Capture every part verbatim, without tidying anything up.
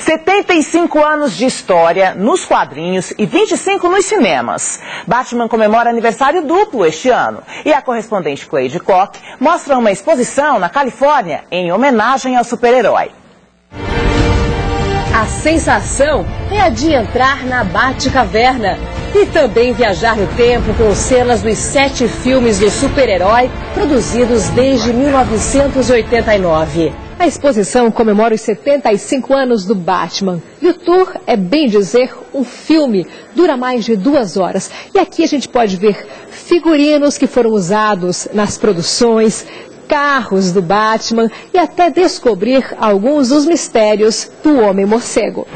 setenta e cinco anos de história nos quadrinhos e vinte e cinco nos cinemas. Batman comemora aniversário duplo este ano. E a correspondente Cleide Koch mostra uma exposição na Califórnia em homenagem ao super-herói. A sensação é a de entrar na Batcaverna e também viajar no tempo com cenas dos sete filmes do super-herói produzidos desde mil novecentos e oitenta e nove. A exposição comemora os setenta e cinco anos do Batman. E o tour é, bem dizer, um filme. Dura mais de duas horas. E aqui a gente pode ver figurinos que foram usados nas produções, carros do Batman e até descobrir alguns dos mistérios do Homem-Morcego.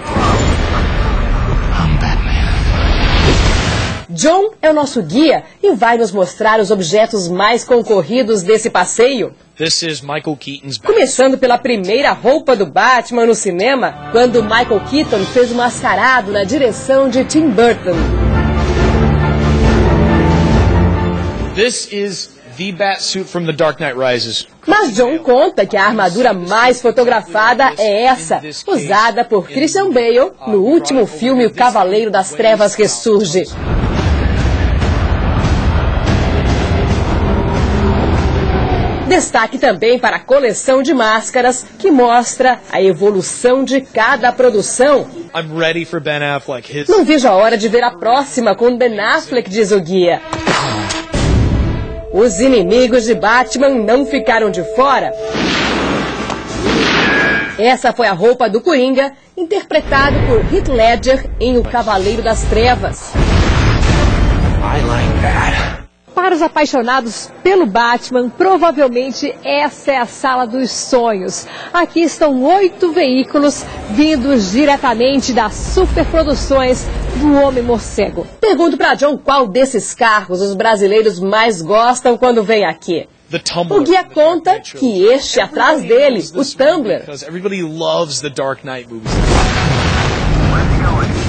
John é o nosso guia e vai nos mostrar os objetos mais concorridos desse passeio. This is Michael Keaton's Batman. Começando pela primeira roupa do Batman no cinema, quando Michael Keaton fez o mascarado na direção de Tim Burton. This is the Batsuit from The Dark Knight Rises. Mas John conta que a armadura mais fotografada é essa, usada por Christian Bale no último filme O Cavaleiro das Trevas Ressurge. Destaque também para a coleção de máscaras, que mostra a evolução de cada produção. I'm ready for Ben Affleck. His... Não vejo a hora de ver a próxima com Ben Affleck, diz o guia. Os inimigos de Batman não ficaram de fora. Essa foi a roupa do Coringa, interpretado por Heath Ledger em O Cavaleiro das Trevas. I like that. Para os apaixonados pelo Batman, provavelmente essa é a sala dos sonhos. Aqui estão oito veículos vindos diretamente das superproduções do Homem-Morcego. Pergunto para John qual desses carros os brasileiros mais gostam quando vêm aqui. O guia conta que este atrás dele, o Tumbler.